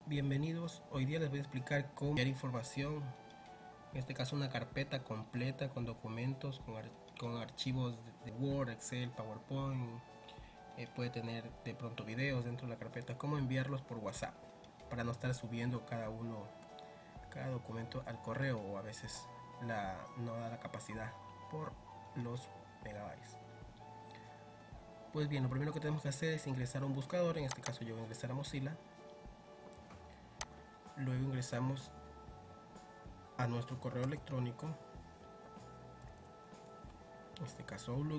Bienvenidos, hoy día les voy a explicar cómo enviar información, en este caso una carpeta completa con documentos, con archivos de Word, Excel, PowerPoint, puede tener de pronto videos dentro de la carpeta, cómo enviarlos por WhatsApp para no estar subiendo cada documento al correo, o a veces no da la capacidad por los megabytes. Pues bien, lo primero que tenemos que hacer es ingresar a un buscador, en este caso yo voy a ingresar a Mozilla. Luego ingresamos a nuestro correo electrónico, en este caso Outlook.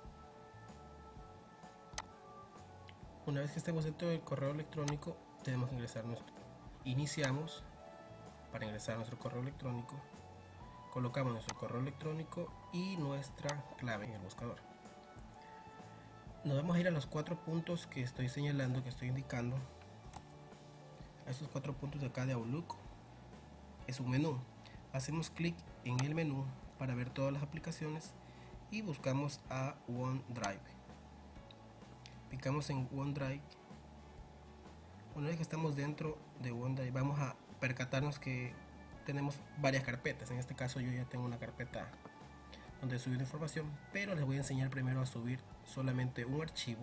Una vez que estemos dentro del correo electrónico, tenemos que ingresar iniciamos. Para ingresar a nuestro correo electrónico, colocamos nuestro correo electrónico y nuestra clave en el buscador. Nos vamos a ir a los 4 puntos que estoy señalando, que estoy indicando. A estos 4 puntos de acá de Outlook es un menú. Hacemos clic en el menú para ver todas las aplicaciones y buscamos a OneDrive. Picamos en OneDrive. Una vez que estamos dentro de OneDrive, vamos a percatarnos que tenemos varias carpetas. En este caso yo ya tengo una carpeta donde he subido información, pero les voy a enseñar primero a subir solamente un archivo.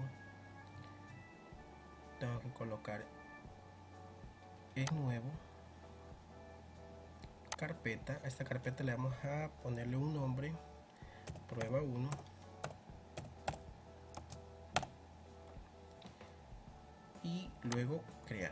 Tengo que colocar en nuevo carpeta. A esta carpeta le vamos a ponerle un nombre, prueba 1. Y luego crear.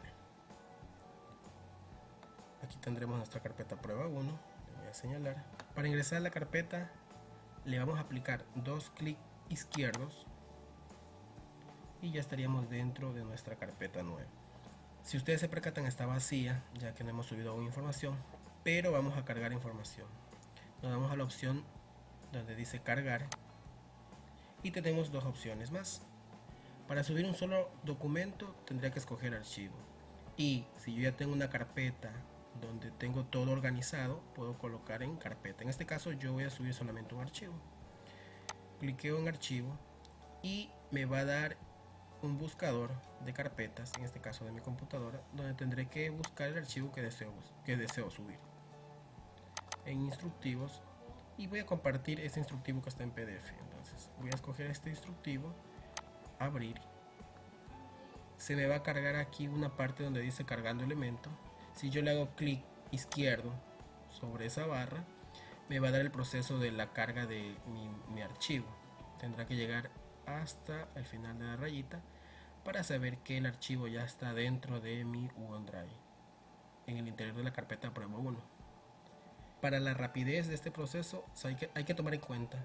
Aquí tendremos nuestra carpeta prueba 1. Le voy a señalar. Para ingresar a la carpeta le vamos a aplicar 2 clics izquierdos y ya estaríamos dentro de nuestra carpeta nueva. Si ustedes se percatan, está vacía ya que no hemos subido aún información, pero vamos a cargar información. Nos damos a la opción donde dice cargar y tenemos dos opciones más. Para subir un solo documento tendría que escoger archivo, y si yo ya tengo una carpeta donde tengo todo organizado, puedo colocar en carpeta. En este caso yo voy a subir solamente un archivo. Cliqueo en archivo y me va a dar un buscador de carpetas, en este caso de mi computadora, donde tendré que buscar el archivo que deseo subir en instructivos, y voy a compartir este instructivo que está en PDF. Entonces voy a escoger este instructivo, abrir. Se me va a cargar aquí una parte donde dice cargando elemento. Si yo le hago clic izquierdo sobre esa barra, me va a dar el proceso de la carga de mi archivo. Tendrá que llegar hasta el final de la rayita para saber que el archivo ya está dentro de mi OneDrive, en el interior de la carpeta prueba 1. Para la rapidez de este proceso hay que tomar en cuenta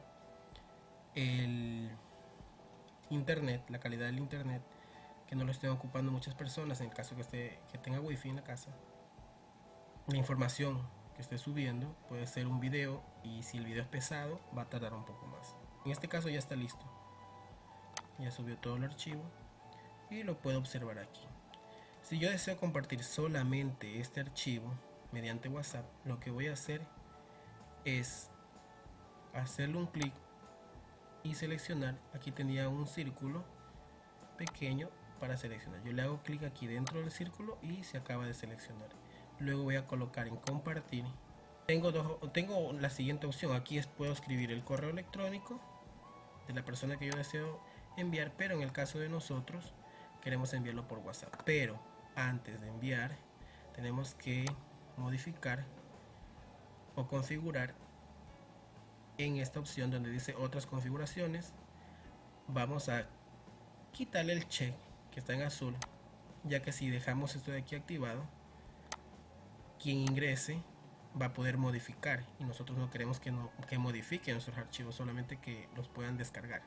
el internet, la calidad del internet, que no lo estén ocupando muchas personas. En el caso que tenga wifi en la casa, la información que esté subiendo puede ser un video, y si el video es pesado va a tardar un poco más. En este caso ya está listo, ya subió todo el archivo y lo puedo observar aquí. Si yo deseo compartir solamente este archivo mediante WhatsApp, lo que voy a hacer es hacerle un clic y seleccionar. Aquí tenía un círculo pequeño para seleccionar. Yo le hago clic aquí dentro del círculo y se acaba de seleccionar. Luego voy a colocar en compartir. Tengo la siguiente opción. Aquí puedo escribir el correo electrónico de la persona que yo deseo enviar, pero en el caso de nosotros queremos enviarlo por WhatsApp. Pero antes de enviar tenemos que modificar o configurar en esta opción donde dice otras configuraciones. Vamos a quitarle el check que está en azul, ya que si dejamos esto de aquí activado, quien ingrese va a poder modificar, y nosotros no queremos que modifique nuestros archivos, solamente que los puedan descargar.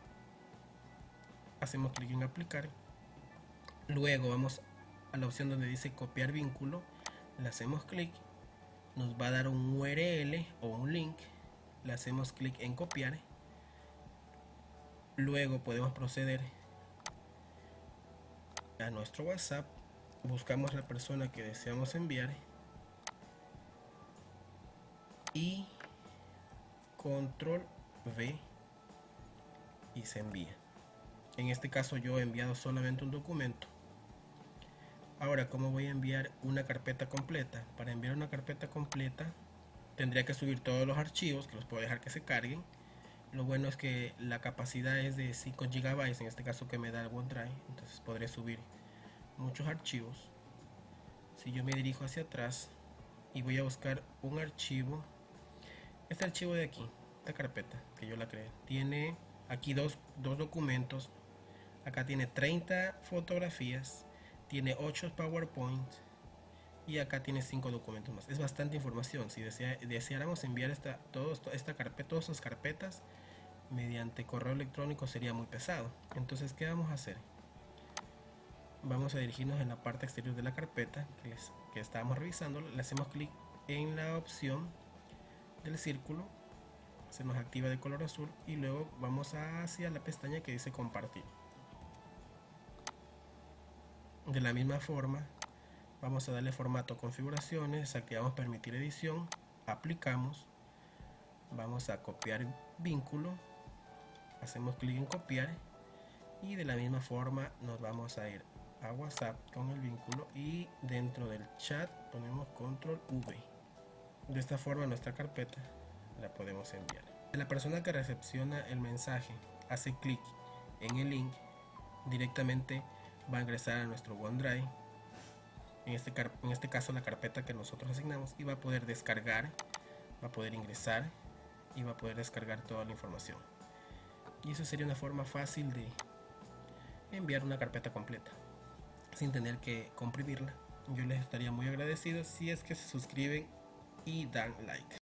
Hacemos clic en aplicar. Luego vamos a la opción donde dice copiar vínculo, le hacemos clic, nos va a dar un URL o un link, le hacemos clic en copiar. Luego podemos proceder a nuestro WhatsApp, buscamos la persona que deseamos enviar y control V y se envía. En este caso yo he enviado solamente un documento. Ahora, ¿cómo voy a enviar una carpeta completa? Para enviar una carpeta completa tendría que subir todos los archivos, que los puedo dejar que se carguen. Lo bueno es que la capacidad es de 5 GB, en este caso que me da el OneDrive, entonces podré subir muchos archivos. Si yo me dirijo hacia atrás y voy a buscar un archivo, este archivo de aquí, esta carpeta que yo la creé, tiene aquí dos documentos. Acá tiene 30 fotografías, tiene 8 PowerPoint y acá tiene 5 documentos más. Es bastante información. Si deseáramos enviar todas estas carpetas mediante correo electrónico sería muy pesado. Entonces, ¿qué vamos a hacer? Vamos a dirigirnos en la parte exterior de la carpeta que estábamos revisando. Le hacemos clic en la opción del círculo, se nos activa de color azul y luego vamos hacia la pestaña que dice compartir. De la misma forma vamos a darle formato configuraciones, desactivamos permitir edición, aplicamos, vamos a copiar vínculo, hacemos clic en copiar y de la misma forma nos vamos a ir a WhatsApp con el vínculo y dentro del chat ponemos control V. De esta forma nuestra carpeta la podemos enviar. La persona que recepciona el mensaje hace clic en el link, directamente va a ingresar a nuestro OneDrive, en este caso la carpeta que nosotros asignamos, y va a poder descargar, va a poder ingresar y va a poder descargar toda la información. Y eso sería una forma fácil de enviar una carpeta completa sin tener que comprimirla. Yo les estaría muy agradecido si es que se suscriben y dan like.